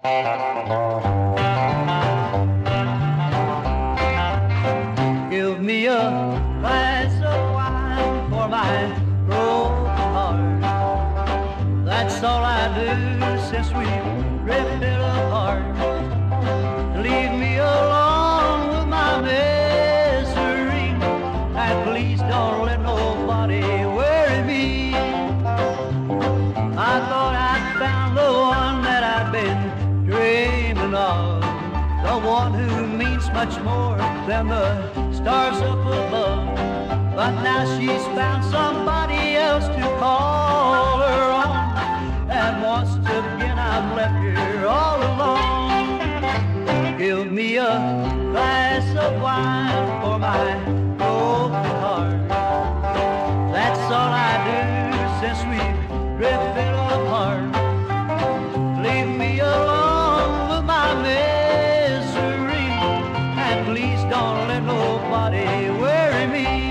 Give me a glass of wine for my broken heart. That's all I do since we drifted apart. Leave me alone with my misery, and please don't let nobody worry me. I thought I'd found the one that I'd been dreaming of, the one who means much more than the stars up above. But now she's found somebody else to call her own, and wants to begin. I'm left here all alone. Give me a glass of wine for my broken heart. That's all I do since we drifted apart. Leave me alone with my misery, and please don't let nobody worry me.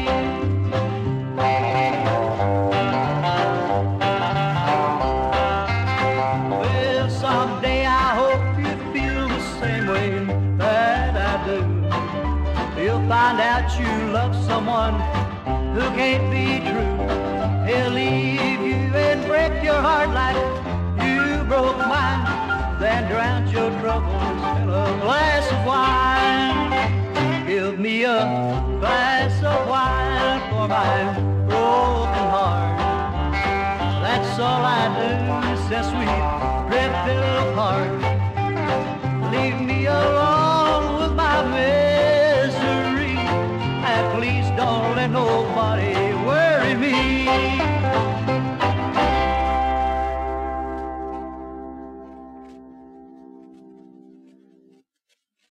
Well, someday I hope you feel the same way that I do. You'll find out you love someone who can't be true. He'll leave you and break your heart like you broke mine, then drown your troubles in a glass of wine. Give me a glass of wine for my broken heart. That's all I do since we drifted apart. Leave me